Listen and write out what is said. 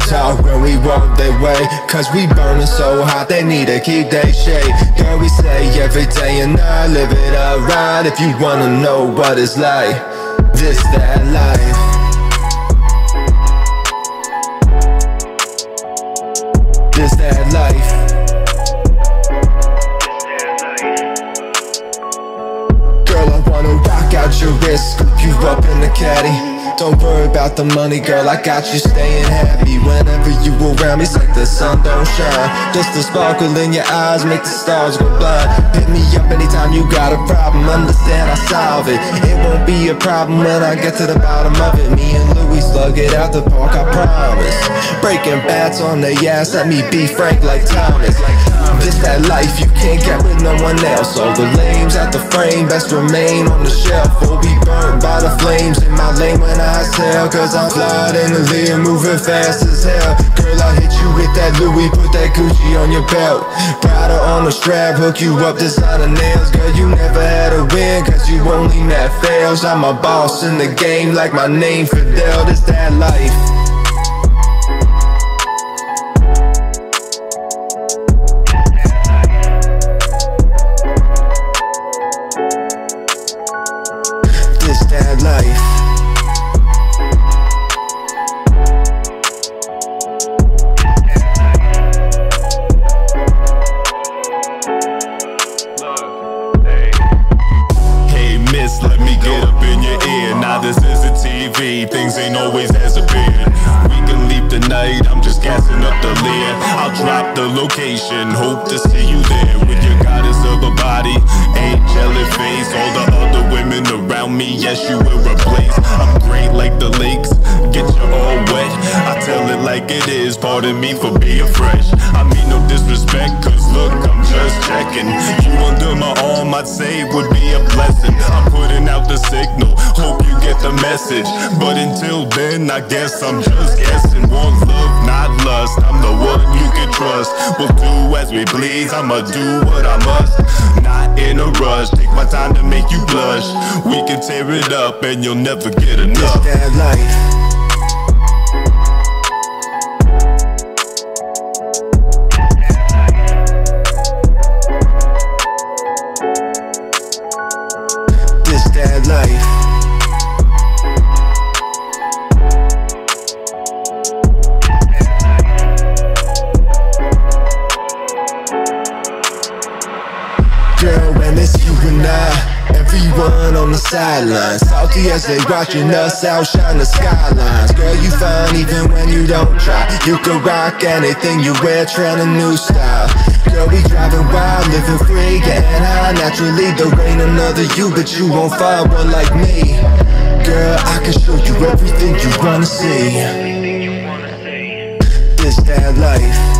talk when we walk their way, cause we burning so hot they need to keep their shade. Girl, we say every day and night, live it up right if you wanna know what it's like. This that life. This that life. Girl, I wanna rock out your wrist, scoop you up in the caddy. Don't worry about the money, girl, I got you staying happy. Whenever you around me, it's like the sun don't shine. Just the sparkle in your eyes make the stars go blind. Hit me up anytime you got a problem, understand I'll solve it. It won't be a problem when I get to the bottom of it. Me and Louis slug it out the park, I promise. Breaking bats on the ass, let me be frank like Thomas. This that life you can't get with no one else. All the lames out the frame, best remain on the shelf or be burnt by the flames in my lane when I sail. Cause I'm flying in the leer, moving fast as hell. Girl, I hit you with that Louis, put that Gucci on your belt. Prada on the strap, hook you up, designer nails. Girl, you never had a win, cause you only met fails. I'm a boss in the game, like my name Fidel. This that life. This that life. Hey miss, let me get up in your ear. Now this isn't TV, things ain't always as appeared. We can leave tonight, I'm just gassing up the leer. I'll drop the location, hope to see you there. With your goddess of a body, angelic face. All the other women around me, yes you will replace. I'm great like the lakes, get you all wet. I tell it like it is, pardon me for being fresh. I mean no disrespect, cause look, I'm just checking. You under my arm, I'd say would be a blessing. I'm putting out the signal, hope you get the message. But until then, I guess I'm just guessing. Want love, not lust, I'm the one you can trust. We'll do as we please, I'ma do what I must. Not in a rush, take my time to make you blush. We can tear it up and you'll never get enough. This that life. This that life. Girl, when it's you and I, everyone on the sidelines, salty as they watching us outshine the skylines. Girl, you fine even when you don't try. You can rock anything you wear, trying a new style. Girl, we driving wild, living free, getting high naturally. There ain't another you, but you won't find one like me. Girl, I can show you everything you wanna see. This that life.